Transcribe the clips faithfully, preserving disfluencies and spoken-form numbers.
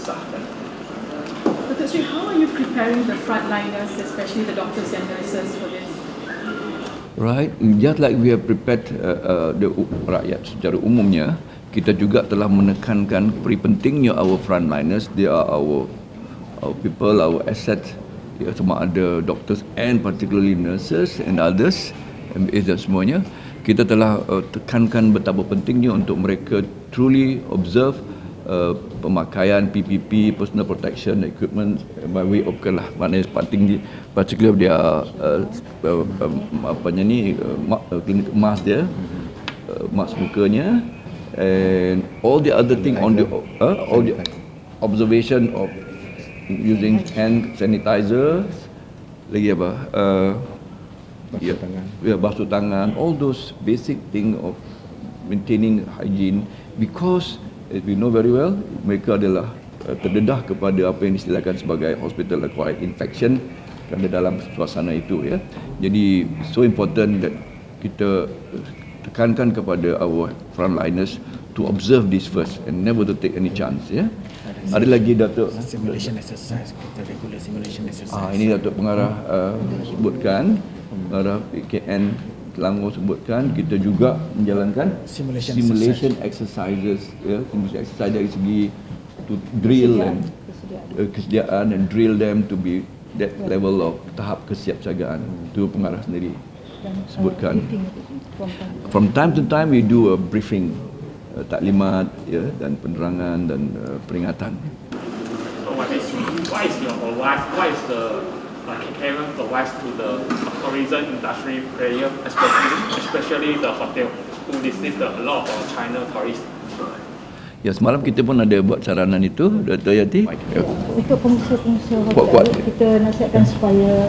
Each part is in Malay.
susahkan. Datuk Seri, how are you preparing the frontliners, especially the doctors and nurses, for this? Right, just like we have prepared uh, uh, the rakyat secara umumnya, kita juga telah menekankan peri pentingnya our frontliners. They are our, our people, our assets. Ya, semua ada doctors and particularly nurses and others, M B S dan semuanya. Kita telah uh, tekankan betapa pentingnya untuk mereka truly observe uh, pemakaian P P P, personal protection equipment, by way of lah, maknanya penting, particularly dia uh, uh, uh, apanya ni uh, klinik mask dia, uh, mask mukanya, and all the other thing on the uh, all the observation of using hand sanitizer, lagi apa, uh, basuh ya, tangan, ya, basuh tangan, all those basic thing of maintaining hygiene, because as we know very well, mereka adalah uh, terdedah kepada apa yang distilahkan sebagai hospital acquired infection kerana dalam suasana itu, ya. Jadi so important that kita tekankan kepada our frontliners to observe this first and never to take any chance, ya. Ada lagi Datuk simulation exercise, kita regular simulation exercise. Ah, ini Datuk Pengarah uh, sebutkan, Pengarah P K N Selangor sebutkan, kita juga menjalankan simulation, simulation exercises, ya, simulation exercise dari segi to drill Kesediaan. and uh, kesediaan and drill them to be that level of tahap kesiapsiagaan. Itu Pengarah sendiri sebutkan. From time to time we do a briefing, uh, taklimat, ya, dan penerangan dan uh, peringatan. So what is, what is your advice? What is the uh, K K M advice to the tourism industry player, especially especially the hotel who receive the, a lot of China tourists? Ya, semalam kita pun ada buat saranan itu, Dato' Yati. Ya. Untuk pengusaha-pengusaha hotel, Kuat, kuat. kita nasihatkan supaya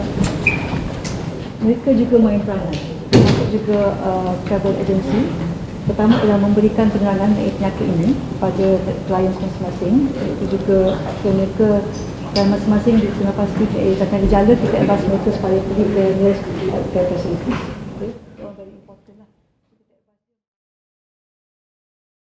mereka juga main peranan, termasuk juga uh, travel agency. Pertama adalah memberikan penerangan mengenai penyakit ini kepada klien masing-masing. Itu juga supaya mereka dan masing-masing di tengah pasti akan gejala, kita advise mereka supaya pergi ke nurse care facilities.